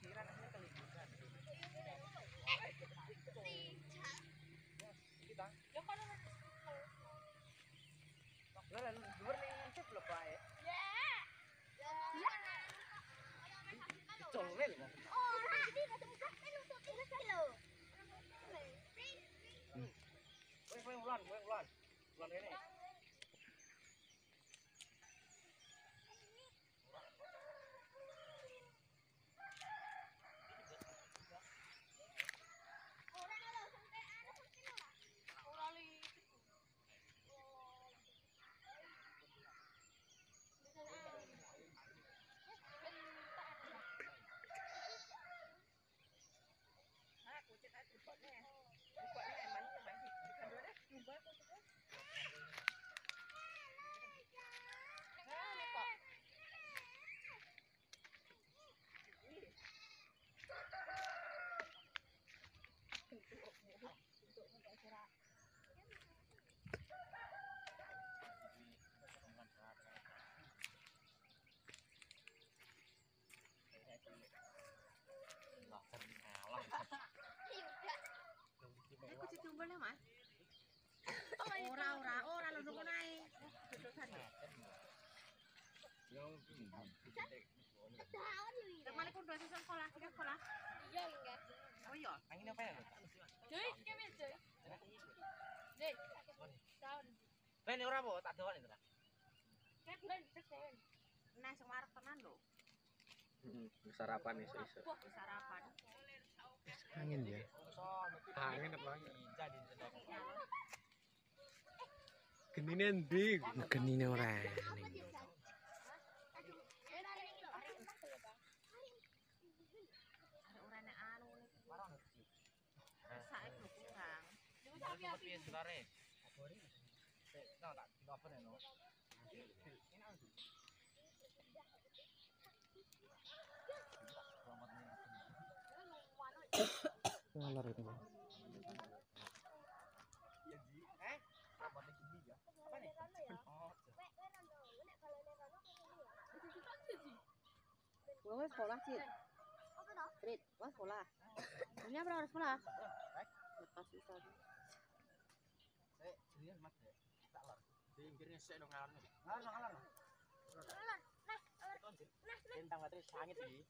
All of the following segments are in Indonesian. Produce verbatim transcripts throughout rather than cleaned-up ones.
Ora ora ora lho ngono ae. Kemana pun dua siswa sekolah, kita sekolah. Iya enggak. Oh iya. Angin apa ya? Cuy, kemana cuy? Cuy. Tahun. Ben ora apa tak doan itu. Ben ben ben. Nah, semarang tenan lho. Heeh, sarapan iso-iso. Sarapan. Angin ya. Angin apa lagi? Genine ndi? Genine ora ning. Ora nek anu sak lho kurang. Coba piye sebare? Sik, tak tak apa no. Ngalor itu. Eh? Apa nih gini ya? Apa nih? Oh. Wah, sekolah sih. Apa toh? Trit, wah sekolah. Ini apa harus sekolah? Lepas susah. Saya serius Mas ya. Tak lor. Pinggirnya sik dong ngalor. Ngalor ngalor. Ngalor. Nah, nah, bintang materi sangit iki.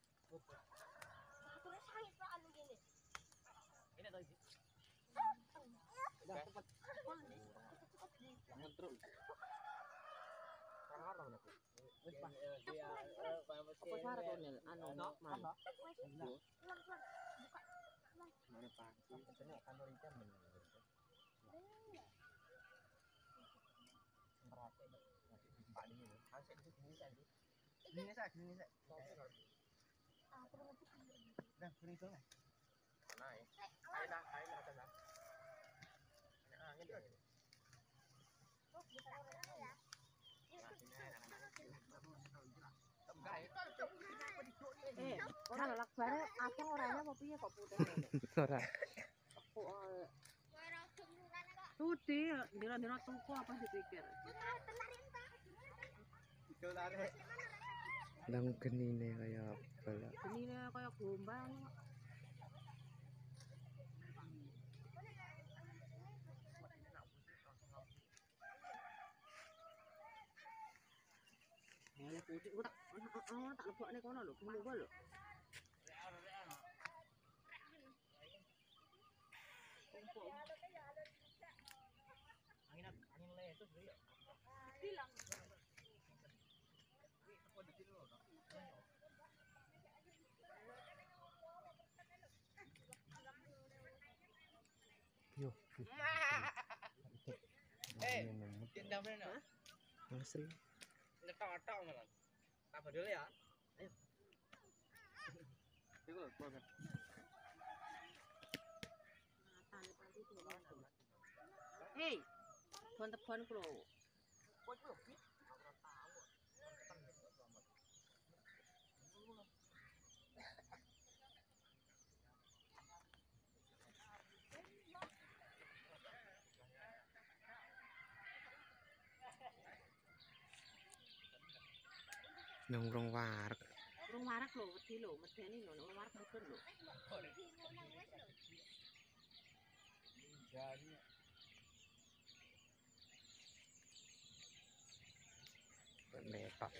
Terus sangit kok anu gini. Ini toh iki. Udah cepat. Jangan terus. Ngalor dong aku. Wis Pak. Apa syarat Onel? Anu, man. Mana Pak? Ini kantor ikan bener. Merate Pak ini. Asik itu gini saja. Gini saja, gini saja. Ah, perlu Dah, beri dong. Naik. Ayo dah, ayo dah, dah. Nah, angin dia. Oh, bisa orang ya. Eh, ora lak bare abang orane apa piye kok putih ngene? Ora. Kok Tuti, dina-dina tuku apa dipikir? Lang genine kaya bala. Genine kaya gombang. Boleh putih tak tak lebokne kono lho, mulu gua lho. Angin angin le itu dia. Bilang. Yo. Eh, tindak mana? Asli. Ngetok-tok malah. Tambah dulu ya. Ayo. Iku lho, banget. Hei, bon-bon ku lho. Kok lho, Bi? Nongkrong wareg. Nongkrong marak lho, wedi lho, medeni lho, nek marak mudun lho. Metak.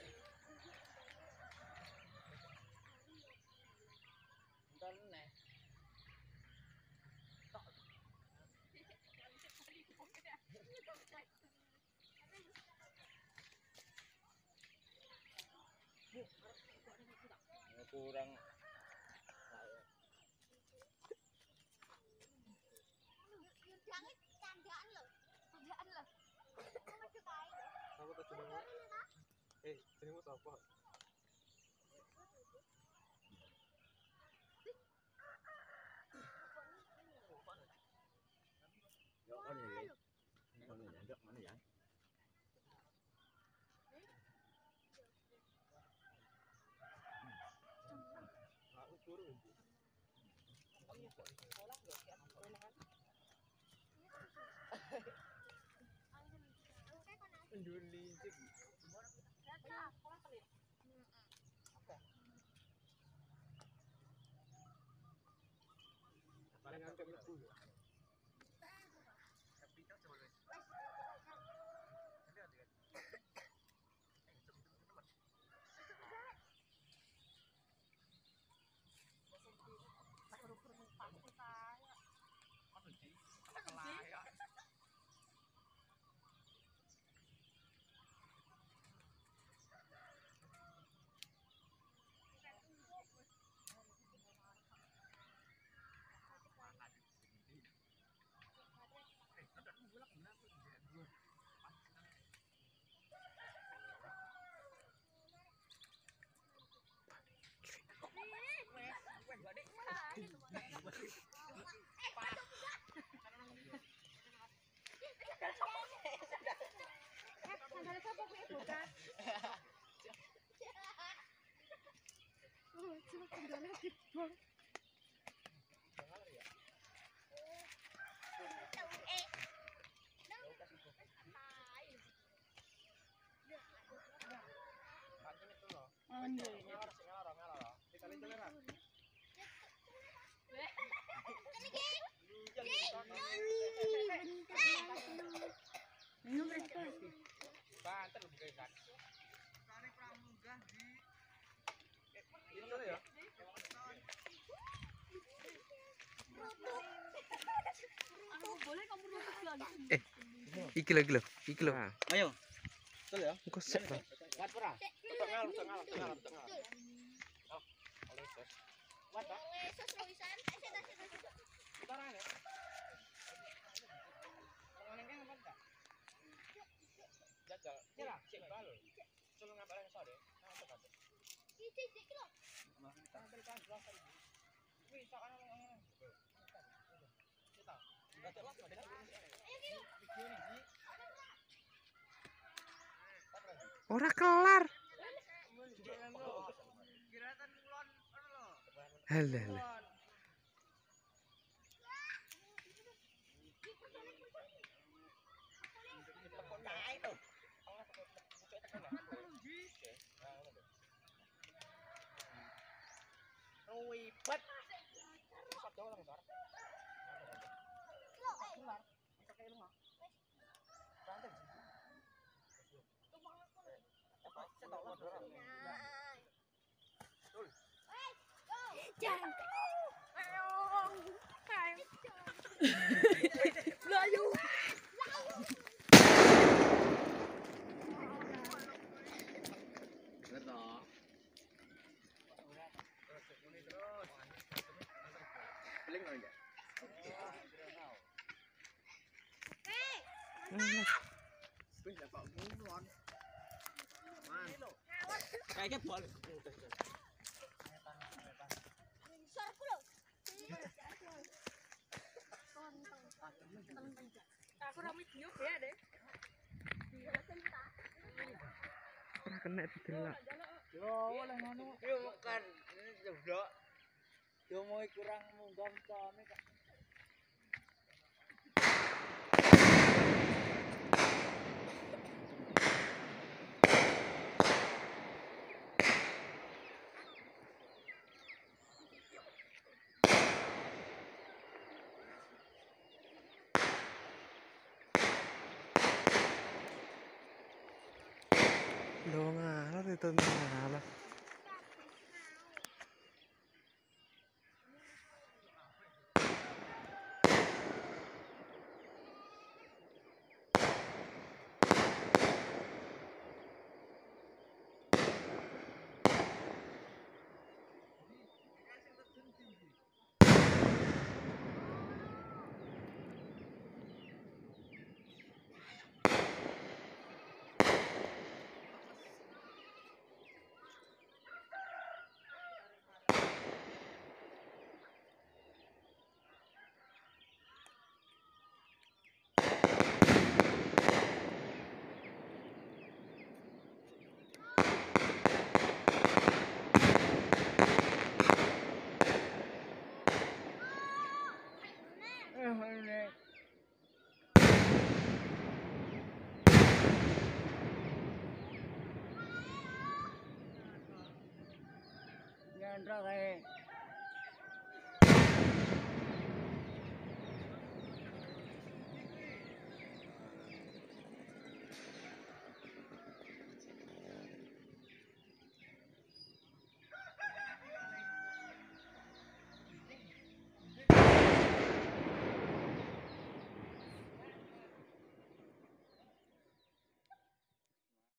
Kurang Apa tuh jenengmu? Eh, jenengmu siapa? Yo con này con này nhận rất mana ya? Aku turun. Penduli sih. Paling angkat itu. Eh, iki lho, iki lho, iki lho. Ayo. Betul ya? Engko sek to. Kuat ora? Tengah, tengah, tengah, tengah. Kuat ta? Tarane. Ngene kan apa enggak? Jajal. Nyerah, sik bal. Sulung ngapal yang sore. Nang tekan. Iki iki lho. Ambil kan jelas. Wis sak ana ngene. Kita. Enggak telat ada. Ora kelar. Halah. Ribet. Kayaknya boleh. Aku rame video ya deh. Ora kena didelok. Yo, oleh ngono. Yo bukan. Ini jeblok. Yo mau kurang munggah mecane kok. Lo ngalah itu ngalah. Jangan kayak